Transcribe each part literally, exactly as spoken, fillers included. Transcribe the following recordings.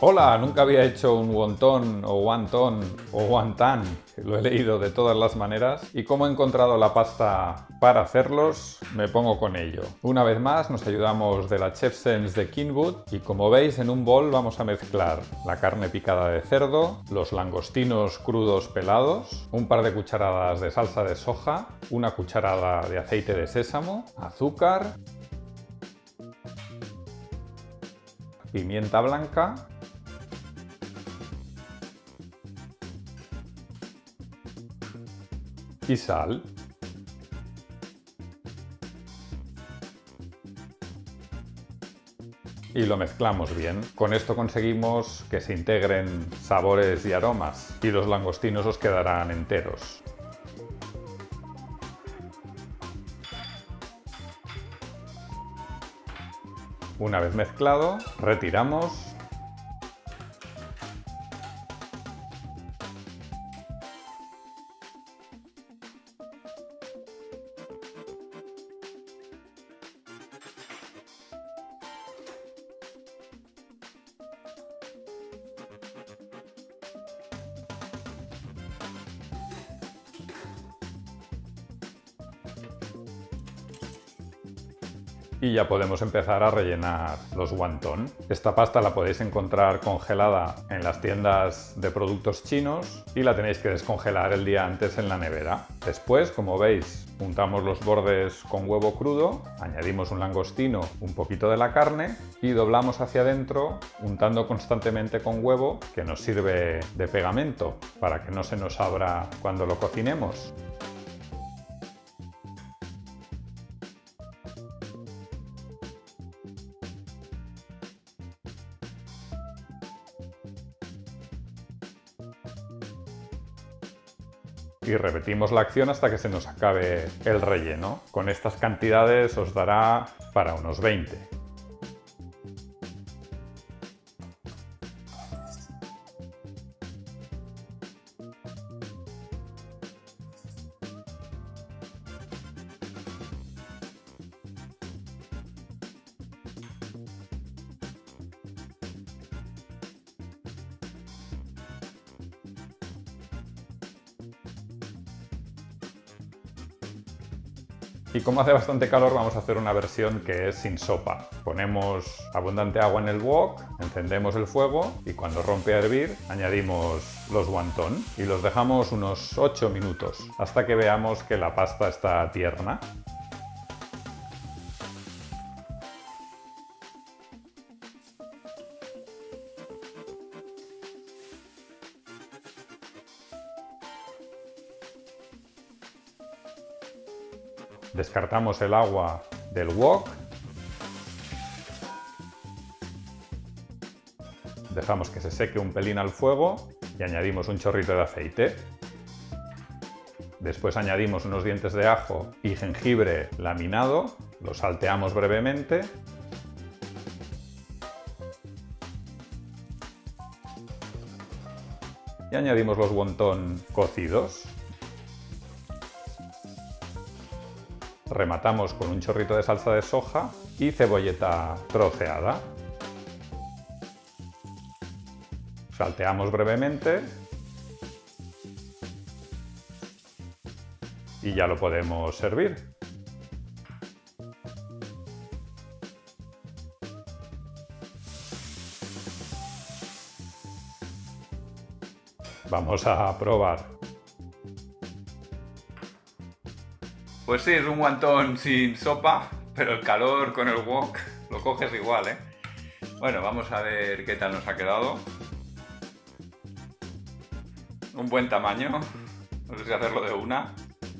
Hola, nunca había hecho un wonton o wonton o wonton, lo he leído de todas las maneras, y como he encontrado la pasta para hacerlos, me pongo con ello. Una vez más nos ayudamos de la Chef Sense de Kenwood y como veis en un bol vamos a mezclar la carne picada de cerdo, los langostinos crudos pelados, un par de cucharadas de salsa de soja, una cucharada de aceite de sésamo, azúcar, pimienta blanca, y sal. Y lo mezclamos bien. Con esto conseguimos que se integren sabores y aromas y los langostinos os quedarán enteros. Una vez mezclado, retiramos . Y ya podemos empezar a rellenar los wonton. Esta pasta la podéis encontrar congelada en las tiendas de productos chinos y la tenéis que descongelar el día antes en la nevera. Después, como veis, untamos los bordes con huevo crudo, añadimos un langostino, un poquito de la carne y doblamos hacia adentro untando constantemente con huevo, que nos sirve de pegamento para que no se nos abra cuando lo cocinemos. Y repetimos la acción hasta que se nos acabe el relleno. Con estas cantidades os dará para unos veinte. Y como hace bastante calor vamos a hacer una versión que es sin sopa. Ponemos abundante agua en el wok, encendemos el fuego y cuando rompe a hervir añadimos los wonton y los dejamos unos ocho minutos hasta que veamos que la pasta está tierna. Descartamos el agua del wok, dejamos que se seque un pelín al fuego y añadimos un chorrito de aceite. Después añadimos unos dientes de ajo y jengibre laminado, lo salteamos brevemente. Y añadimos los wonton cocidos. Rematamos con un chorrito de salsa de soja y cebolleta troceada. Salteamos brevemente y ya lo podemos servir. Vamos a probar. Pues sí, es un wonton sin sopa, pero el calor con el wok lo coges igual, ¿eh? Bueno, vamos a ver qué tal nos ha quedado. Un buen tamaño, no sé si hacerlo de una.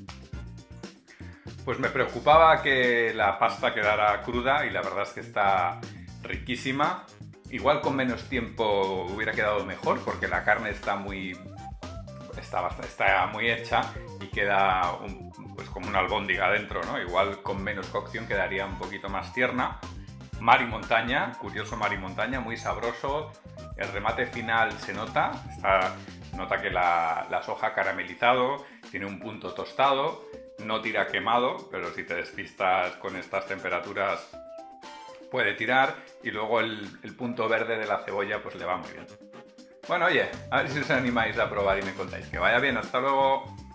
Pues me preocupaba que la pasta quedara cruda y la verdad es que está riquísima. Igual con menos tiempo hubiera quedado mejor porque la carne está muy, está, está muy hecha y queda un pues como una albóndiga dentro, ¿no? Igual con menos cocción quedaría un poquito más tierna. Mar y montaña, curioso mar y montaña, muy sabroso. El remate final se nota, está, nota que la, la soja ha caramelizado, tiene un punto tostado, no tira quemado, pero si te despistas con estas temperaturas puede tirar y luego el, el punto verde de la cebolla pues le va muy bien. Bueno, oye, a ver si os animáis a probar y me contáis. Que vaya bien, hasta luego.